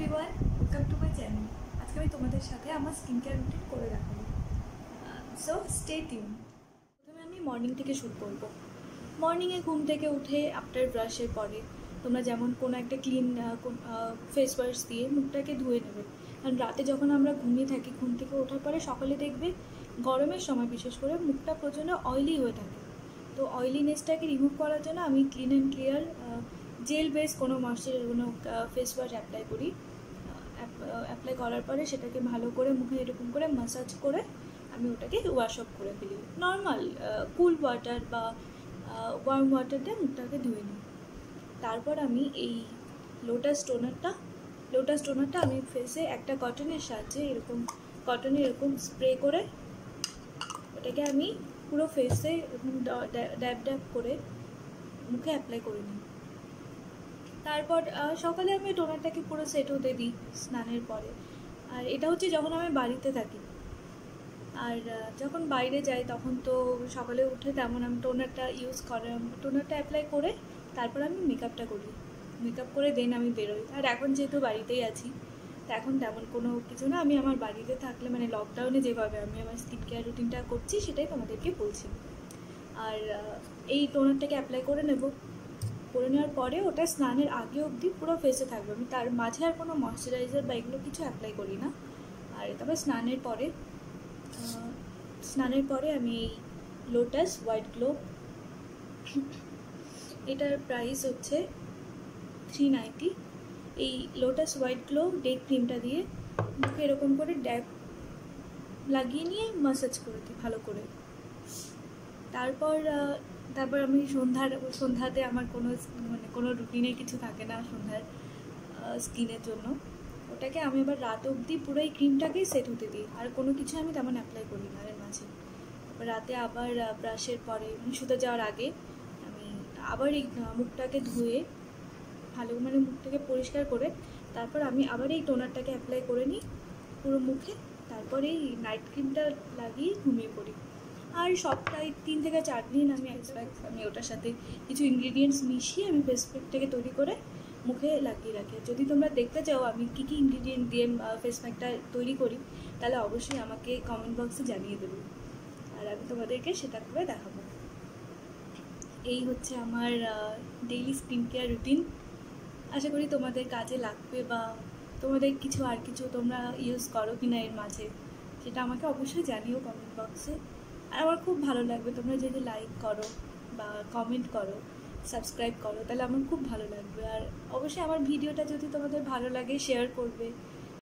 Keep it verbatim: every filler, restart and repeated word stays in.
Everyone, welcome to my channel. আজকে আমি তোমাদের সাথে আমার স্কিন কেয়ার রুটিন করে দেখাবো, সো স্টে টিউন। প্রথমে আমি মর্নিং থেকে শুরু করব। মর্নিংয়ে ঘুম থেকে উঠে আফটার ব্রাশের পরে তোমরা যেমন কোনো একটা ক্লিন ফেস ওয়াশ দিয়ে মুখটাকে ধুয়ে নেবে। কারণ রাতে যখন আমরা ঘুমিয়ে থাকি, ঘুম থেকে ওঠার পরে সকালে দেখবে গরমের সময় বিশেষ করে মুখটা প্রচণ্ড অয়েলি হয়ে থাকে। তো অয়েলিনেসটাকে রিমুভ করার জন্য আমি clean and clear gel base কোনো ময়শ্চারাইজার কোনো ফেস ওয়াশ অ্যাপ্লাই করি। অ্যাপ্লাই করার পরে সেটাকে ভালো করে মুখে এরকম করে ম্যাসাজ করে আমি ওটাকে ওয়াশ অফ করে ফেলি। নর্মাল কুল ওয়াটার বা ওয়ার্ম ওয়াটার দিয়ে মুখটাকে ধুয়ে নিই। তারপর আমি এই লোটাস টোনারটা লোটাস টোনারটা আমি ফেসে একটা কটনের সাহায্যে এরকম কটনে এরকম স্প্রে করে ওটাকে আমি পুরো ফেসে এরকম ড্যাব ড্যাব করে মুখে অ্যাপ্লাই করে নিই। তারপর সকালে আমি টোনারটাকে পুরো সেট হতে দিই স্নানের পরে। আর এটা হচ্ছে যখন আমি বাড়িতে থাকি। আর যখন বাইরে যাই তখন তো সকালে উঠে তেমন আমি টোনারটা ইউজ করে টোনারটা অ্যাপ্লাই করে তারপর আমি মেকআপটা করি। মেকআপ করে দেন আমি বেরোই। আর এখন যেহেতু বাড়িতেই আছি, তো এখন তেমন কোনো কিছু না। আমি আমার বাড়িতে থাকলে মানে লকডাউনে যেভাবে আমি আমার স্কিন কেয়ার রুটিনটা করছি সেটাই তোমাদেরকে বলছি। আর এই টোনারটাকে অ্যাপ্লাই করে নেব। করে নেওয়ার পরে ওটা স্নানের আগে অবধি পুরো ফেসে থাকবে। আমি তার মাঝে আর কোনো ময়শ্চারাইজার বা এগুলো কিছু অ্যাপ্লাই করি না। আর তবে স্নানের পরে স্নানের পরে আমি এই লোটাস হোয়াইট গ্লো, এটার প্রাইস হচ্ছে থ্রি নাইনটি। এই লোটাস হোয়াইট গ্লো ডে ক্রিমটা দিয়ে মুখে এরকম করে ড্যাব লাগিয়ে নিয়ে ম্যাসাজ করে দিই ভালো করে। তারপর তারপর আমি সন্ধ্যার সন্ধ্যাতে আমার কোনো মানে কোনো রুটিনে কিছু থাকে না সন্ধ্যার স্কিনের জন্য। ওটাকে আমি এবার রাত অবধি পুরো এই ক্রিমটাকেই সেট হতে দিই। আর কোনো কিছু আমি তেমন অ্যাপ্লাই করি না এর মাঝে। তারপর রাতে আবার ব্রাশের পরে শুতে যাওয়ার আগে আমি আবার এই মুখটাকে ধুয়ে ভালো মানে মুখটাকে পরিষ্কার করে তারপর আমি আবার এই টোনারটাকে অ্যাপ্লাই করে নিই পুরো মুখে। তারপর এই নাইট ক্রিমটা লাগিয়ে ঘুমিয়ে পড়ি। আর সপ্তাহে তিন থেকে চার দিন আমি এক্সপ্যাক্ট আমি ওটার সাথে কিছু ইনগ্রিডিয়েন্টস মিশিয়ে আমি ফেস প্যাকটাকে তৈরি করে মুখে লাগিয়ে রাখি। যদি তোমরা দেখতে চাও আমি কী কী ইনগ্রিডিয়েন্ট দিয়ে ফেস প্যাকটা তৈরি করি তাহলে অবশ্যই আমাকে কমেন্ট বক্সে জানিয়ে দেবে, আর আমি তোমাদেরকে সেটা করে দেখাবো। এই হচ্ছে আমার ডেইলি স্কিন কেয়ার রুটিন। আশা করি তোমাদের কাজে লাগবে বা তোমাদের কিছু আর কিছু তোমরা ইউজ করো কি না এর মাঝে সেটা আমাকে অবশ্যই জানিও কমেন্ট বক্সে। আর আমার খুব ভালো লাগবে তোমরা যদি লাইক করো বা কমেন্ট করো, সাবস্ক্রাইব করো, তাহলে আমার খুব ভালো লাগবে। আর অবশ্যই আমার ভিডিওটা যদি তোমাদের ভালো লাগে শেয়ার করবে।